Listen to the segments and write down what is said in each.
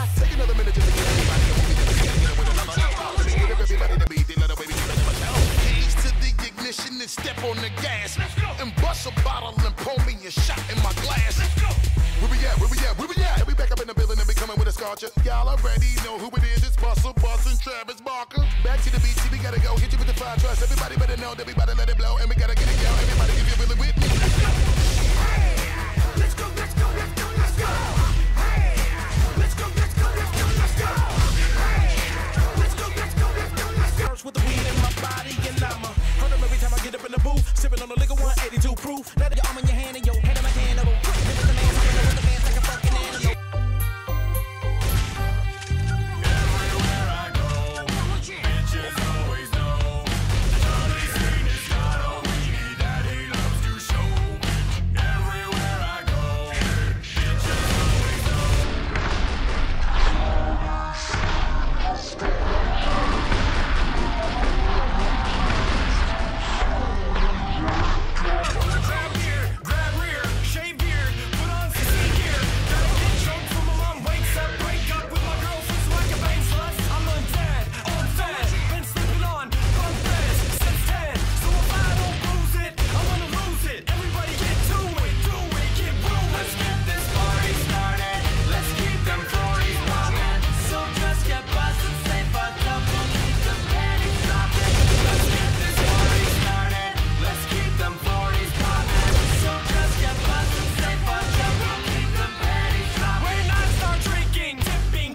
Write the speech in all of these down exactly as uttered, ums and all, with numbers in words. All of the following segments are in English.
Take another minute just to get everybody to move it. Get it with another. Let me give everybody the beat. They let a baby do never tell. Keys to the ignition and step on the gas. And bust a bottle and pour me a shot in my glass. Where we at? Where we at? Where we at? And we back up in the building and we coming with a scorcher. Y'all already know who it is. It's Bustle Bus and Travis Barker. Back to the beat, see we gotta go. Hit you with the five trust. Everybody better know that we about to let it blow. And we gotta get it, yo. Everybody if you're really with me. Let's go. Hey, let's go, let's go, let's go, let's go. Hey, let's go, let's go, let's go, let's go. Hey, let's go, let's go, let's go, let's go. With the weed in my body and I'ma hurt them every time I get up in the booth. Sipping on the liquor, one eighty-two proof. Let your arm in your hand and your head in my cannibal. Niggas the man, I'm with the fans like a fucking animal. Everywhere I go, bitches always know. The Charlie scene has got all we need that he loves to show. Everywhere I go, bitches always know. Grab gear, grab rear, shave beard, put on C C gear. Gotta get choked from my mom wakes up, break up with my girlfriend so I can bang sluts. I'm undead, on fed, been sleeping on bunk beds since ten. So if I don't lose it, I'm gonna lose it. Everybody get to it, do it, get ruined. Let's get this party started. Let's keep them forties poppin'. So just get buzzed and stay fucked up. We'll keep them panties dropping. Let's get this party started. Let's keep them forties poppin'. So just get buzzed and stay fucked up. We'll keep them panties dropping. When I start drinking, tipping.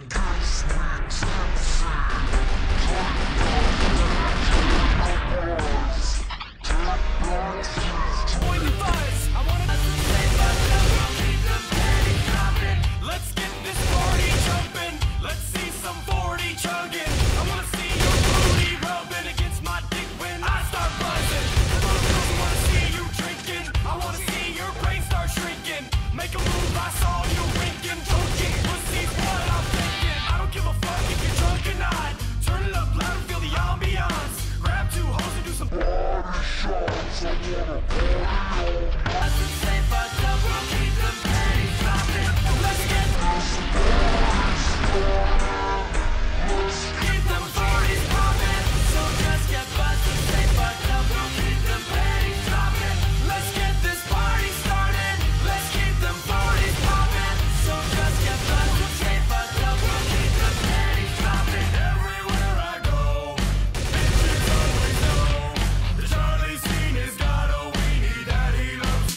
Boy, the buzz. I wanna stay fucked up. We'll keep them panties dropping. Let's get this party jumping. Let's see some forty chugging. I wanna see your booty rubbing against my dick when I start buzzing. I wanna see you drinking. I wanna see your brain start shrinking. Make a move, I saw you winking. Choking, pussy's what I'm thinking. I don't give a fuck if you're drunk or not. Turn it up loud and feel the ambiance. Grab two hoes and do some body shots. Let's just stay fucked up. We'll keep them panties dropping. Let's get this party started. Keep them forties poppin'. So just get buzzed and stay fucked up. We'll keep them panties dropping. Let's get this party started. Let's keep them forties poppin'. So just get buzzed and stay fucked up. We'll keep them panties dropping. Everywhere I go, bitches always know. The Charlie scene has got all we need that he loves.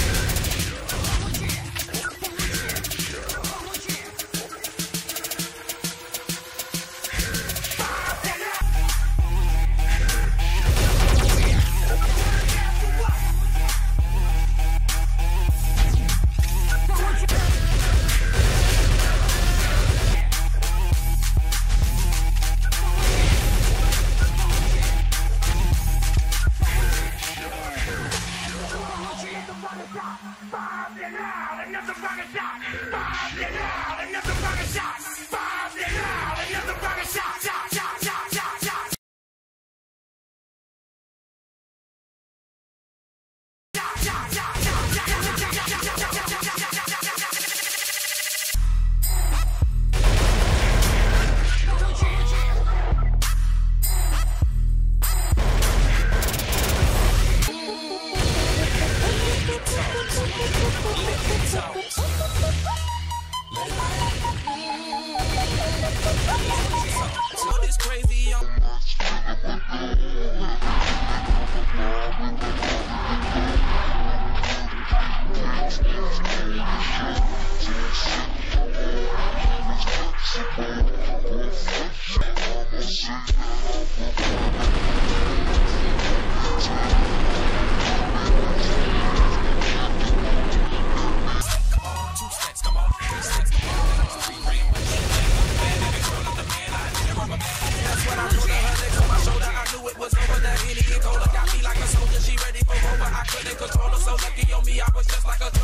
This crazy, I'm Control her, so lucky on me, I was just like a